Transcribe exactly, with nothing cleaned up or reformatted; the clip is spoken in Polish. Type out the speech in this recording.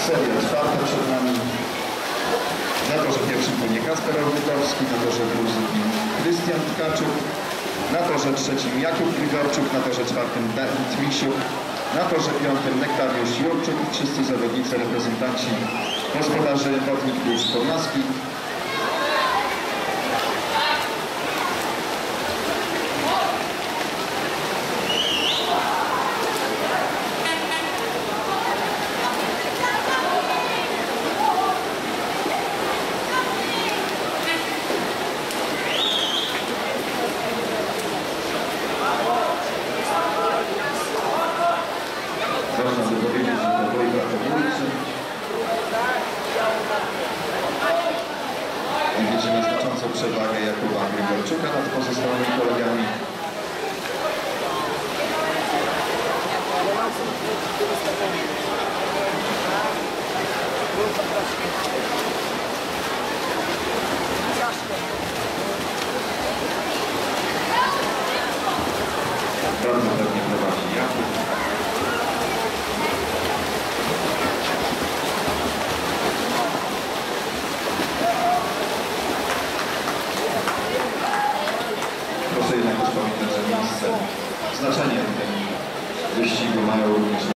Seria czwarta przed nami. Na torze pierwszym płynie Kacper Ordytowski, na torze drugim Krystian Tkaczuk, na torze trzecim Jakub Grigorczuk, na torze czwartym Dawid Misiuk, na torze piątym Nektariusz Jurczuk, wszyscy zawodnicy, reprezentanci gospodarzy Wodnik Puszcz Podlaski. Można by powiedzieć, że to dwójka pobójcy. Widzimy znaczącą przewagę Jakuba Grigorczuka nad pozostałymi kolegami. Bardzo pewnie prowadzi Jakub. Proszę jednak wspominać, że miejsce, znaczenie w tym wyścigu mają również